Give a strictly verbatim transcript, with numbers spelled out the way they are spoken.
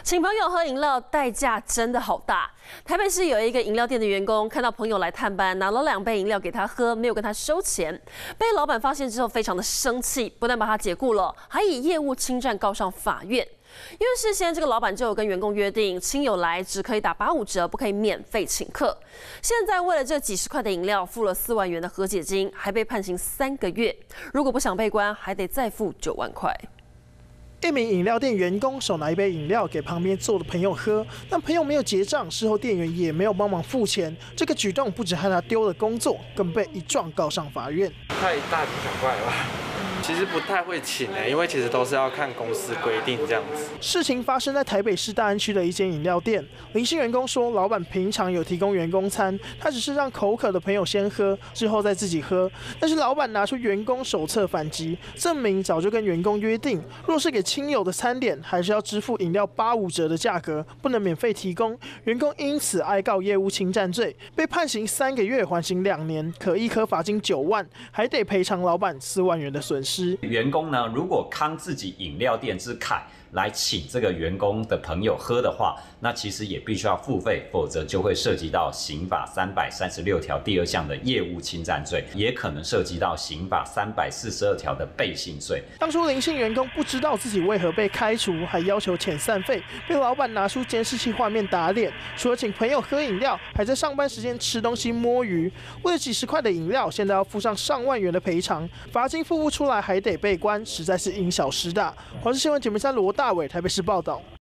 请朋友喝饮料代价真的好大。台北市有一个饮料店的员工看到朋友来探班，拿了两杯饮料给他喝，没有跟他收钱，被老板发现之后非常的生气，不但把他解雇了，还以业务侵占告上法院。因为事先这个老板就有跟员工约定，亲友来只可以打八五折，不可以免费请客。现在为了这几十块的饮料，付了四万元的和解金，还被判刑三个月。如果不想被关，还得再付九万块。 一名饮料店员工手拿一杯饮料给旁边坐的朋友喝，但朋友没有结账，事后店员也没有帮忙付钱。这个举动不止害他丢了工作，更被一状告上法院。 太大惊小怪了吧？其实不太会请诶，因为其实都是要看公司规定这样子。 事情发生在台北市大安区的一间饮料店，林姓员工说，老板平常有提供员工餐，他只是让口渴的朋友先喝，之后再自己喝。但是老板拿出员工手册反击，证明早就跟员工约定，若是给亲友的餐点，还是要支付饮料八五折的价格，不能免费提供。员工因此哀告业务侵占罪，被判刑三个月，缓刑两年，可一科罚金九万，还得赔偿老板四万元的损失。 员工呢，如果康自己饮料店之凯来请这个员工的朋友喝的话，那其实也必须要付费，否则就会涉及到刑法三百三十六条第二项的业务侵占罪，也可能涉及到刑法三百四十二条的背信罪。 当初林姓员工不知道自己为何被开除，还要求遣散费，被老板拿出监视器画面打脸，除了请朋友喝饮料，还在上班时间吃东西摸鱼。为了几十块的饮料，现在要付上上万元的赔偿，罚金付不出来还得被关，实在是因小失大。华视新闻节目三罗大伟台北市报道。